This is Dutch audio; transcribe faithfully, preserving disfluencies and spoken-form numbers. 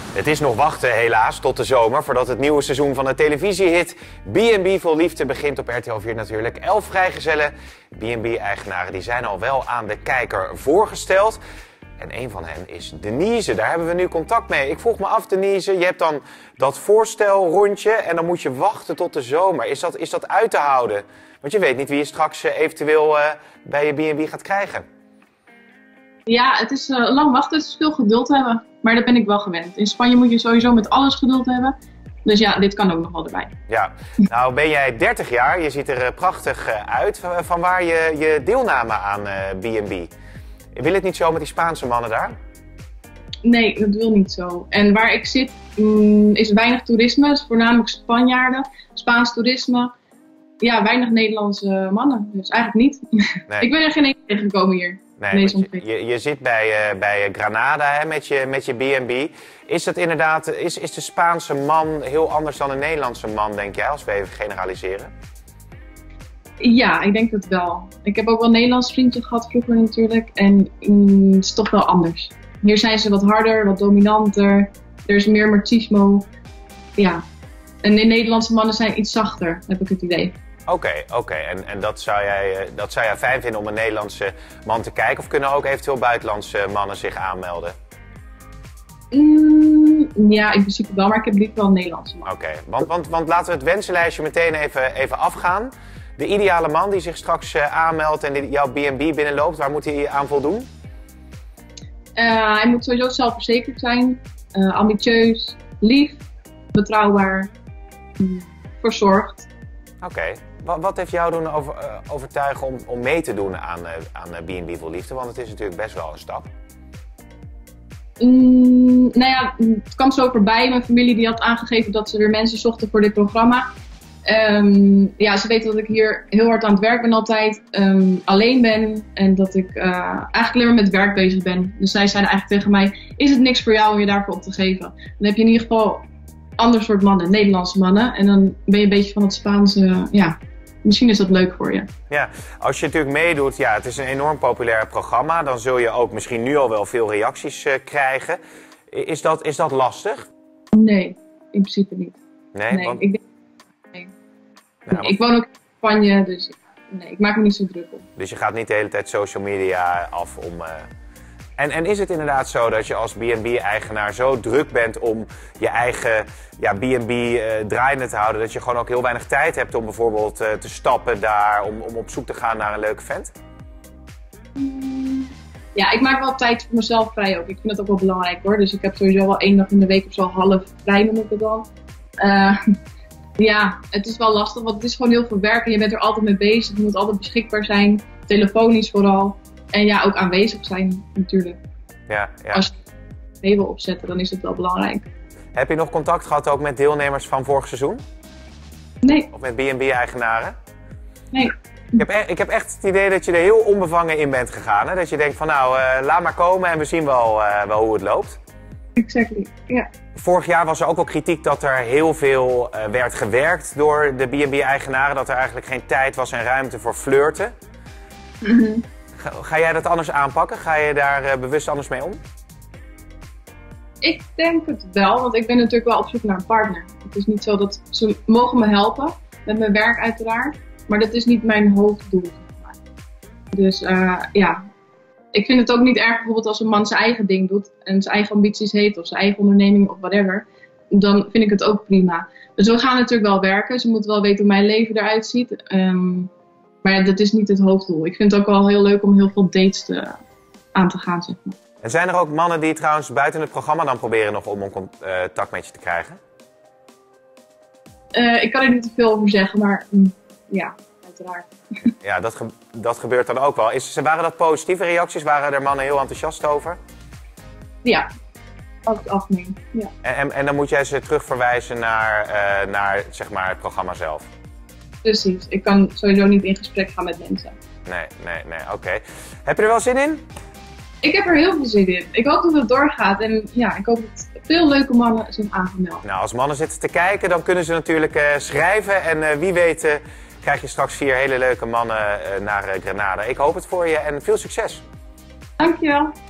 Het is nog wachten helaas tot de zomer voordat het nieuwe seizoen van de televisiehit B en B Vol Liefde begint op R T L vier natuurlijk. Elf vrijgezellen B en B-eigenaren die zijn al wel aan de kijker voorgesteld. En een van hen is Denise, daar hebben we nu contact mee. Ik vroeg me af, Denise, je hebt dan dat voorstelrondje en dan moet je wachten tot de zomer. Is dat, is dat uit te houden? Want je weet niet wie je straks uh, eventueel uh, bij je B en B gaat krijgen. Ja, het is uh, lang wachten, het is veel geduld hebben. Maar dat ben ik wel gewend. In Spanje moet je sowieso met alles geduld hebben. Dus ja, dit kan ook nog wel erbij. Ja, nou ben jij dertig jaar, je ziet er uh, prachtig uh, uit. Van waar je, je deelname aan uh, B en B? Wil het niet zo met die Spaanse mannen daar? Nee, dat wil niet zo. En waar ik zit mm, is weinig toerisme. Het is voornamelijk Spanjaarden, Spaans toerisme. Ja, weinig Nederlandse mannen. Dus eigenlijk niet. Nee. Ik ben er geen één tegengekomen hier. Nee, je, je, je zit bij, uh, bij Granada hè, met je, met je B en B. Is dat inderdaad, is, is de Spaanse man heel anders dan de Nederlandse man, denk jij, als we even generaliseren? Ja, ik denk het wel. Ik heb ook wel een Nederlands vriendje gehad vroeger natuurlijk. En mm, het is toch wel anders. Hier zijn ze wat harder, wat dominanter. Er is meer machismo. Ja. En de Nederlandse mannen zijn iets zachter, heb ik het idee. Oké, okay, oké. Okay. En, en dat, zou jij, dat zou jij fijn vinden om een Nederlandse man te kijken? Of kunnen ook eventueel buitenlandse mannen zich aanmelden? Mm, ja, in principe wel, maar ik heb liever wel een Nederlandse man. Oké, okay. want, want, want laten we het wensenlijstje meteen even, even afgaan. De ideale man die zich straks uh, aanmeldt en die jouw B en B binnenloopt, waar moet hij aan voldoen? Uh, hij moet sowieso zelfverzekerd zijn, uh, ambitieus, lief, betrouwbaar, mm, verzorgd. Oké. Okay. Wat, wat heeft jou doen over, uh, overtuigen om, om mee te doen aan, uh, aan uh, B en B Vol Liefde? Want het is natuurlijk best wel een stap. Mm, nou ja, het kwam zo voorbij. Mijn familie die had aangegeven dat ze weer mensen zochten voor dit programma. Um, ja, ze weten dat ik hier heel hard aan het werk ben altijd, um, alleen ben en dat ik uh, eigenlijk alleen maar met werk bezig ben. Dus zij zeiden eigenlijk tegen mij, is het niks voor jou om je daarvoor op te geven? Dan heb je in ieder geval ander soort mannen, Nederlandse mannen. En dan ben je een beetje van het Spaanse, ja, misschien is dat leuk voor je. Ja, als je natuurlijk meedoet, ja, het is een enorm populair programma. Dan zul je ook misschien nu al wel veel reacties uh, krijgen. Is dat, is dat lastig? Nee, in principe niet. Nee? nee want... ik denk... nee. Ja, want... nee, ik woon ook in Spanje, dus nee, ik maak me niet zo druk op. Dus je gaat niet de hele tijd social media af om... Uh... En, en is het inderdaad zo dat je als B en B-eigenaar zo druk bent om je eigen ja, B en B uh, draaiende te houden, dat je gewoon ook heel weinig tijd hebt om bijvoorbeeld uh, te stappen daar, om, om op zoek te gaan naar een leuke vent? Ja, ik maak wel tijd voor mezelf vrij ook. Ik vind dat ook wel belangrijk hoor. Dus ik heb sowieso wel één dag in de week of zo half vrij, noem ik het dan. Uh, ja, het is wel lastig, want het is gewoon heel veel werk en je bent er altijd mee bezig. Je moet altijd beschikbaar zijn, telefonisch vooral. En ja, ook aanwezig zijn natuurlijk. Ja, ja. Als je het mee wil opzetten, dan is het wel belangrijk. Heb je nog contact gehad ook met deelnemers van vorig seizoen? Nee. Of met B en B-eigenaren? Nee. Ik heb, e ik heb echt het idee dat je er heel onbevangen in bent gegaan. Hè? Dat je denkt van nou, uh, laat maar komen en we zien wel, uh, wel hoe het loopt. Exactly, ja. Yeah. Vorig jaar was er ook al kritiek dat er heel veel uh, werd gewerkt door de B en B-eigenaren. Dat er eigenlijk geen tijd was en ruimte voor flirten. Mm-hmm. Ga, ga jij dat anders aanpakken? Ga je daar uh, bewust anders mee om? Ik denk het wel, want ik ben natuurlijk wel op zoek naar een partner. Het is niet zo dat ze mogen me helpen, met mijn werk uiteraard. Maar dat is niet mijn hoofddoel. Dus uh, ja, ik vind het ook niet erg bijvoorbeeld als een man zijn eigen ding doet. En zijn eigen ambities heeft of zijn eigen onderneming of whatever. Dan vind ik het ook prima. Dus we gaan natuurlijk wel werken. Ze moeten wel weten hoe mijn leven eruit ziet. Um, maar ja, dat is niet het hoofddoel. Ik vind het ook wel heel leuk om heel veel dates te, aan te gaan, zeg maar. En zijn er ook mannen die trouwens buiten het programma dan proberen nog om een contact met je te krijgen? Uh, ik kan er niet te veel over zeggen, maar mm, ja, uiteraard. Ja, dat, ge dat gebeurt dan ook wel. Is, waren dat positieve reacties? Waren er mannen heel enthousiast over? Ja, over het algemeen. Ja. En, en, en dan moet jij ze terugverwijzen naar, uh, naar zeg maar, het programma zelf? Precies. Ik kan sowieso niet in gesprek gaan met mensen. Nee, nee, nee. Oké. Okay. Heb je er wel zin in? Ik heb er heel veel zin in. Ik hoop dat het doorgaat. En ja, ik hoop dat veel leuke mannen zijn aangemeld. Nou, als mannen zitten te kijken, dan kunnen ze natuurlijk uh, schrijven. En uh, wie weet uh, krijg je straks vier hele leuke mannen uh, naar uh, Granada. Ik hoop het voor je en veel succes. Dankjewel.